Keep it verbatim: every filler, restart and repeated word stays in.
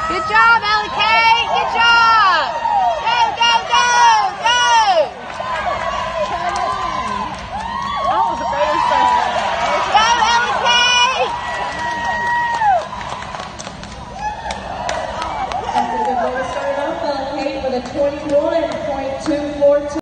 Good job, Ellie Kay. Good job. Go, go, go, go. Oh, the better stuff. Go, Ellie Kay. After the goal started off, Ellie Kay with a twenty-one.